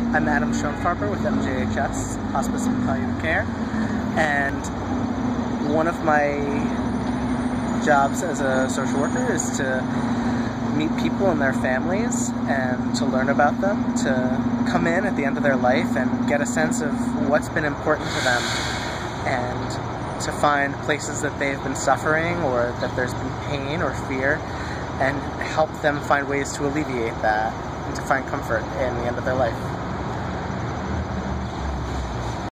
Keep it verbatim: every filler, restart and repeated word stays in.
I'm Adam Schoenfarber with M J H S, Hospice and Palliative Care, and one of my jobs as a social worker is to meet people and their families and to learn about them, to come in at the end of their life and get a sense of what's been important to them, and to find places that they've been suffering or that there's been pain or fear, and help them find ways to alleviate that and to find comfort in the end of their life.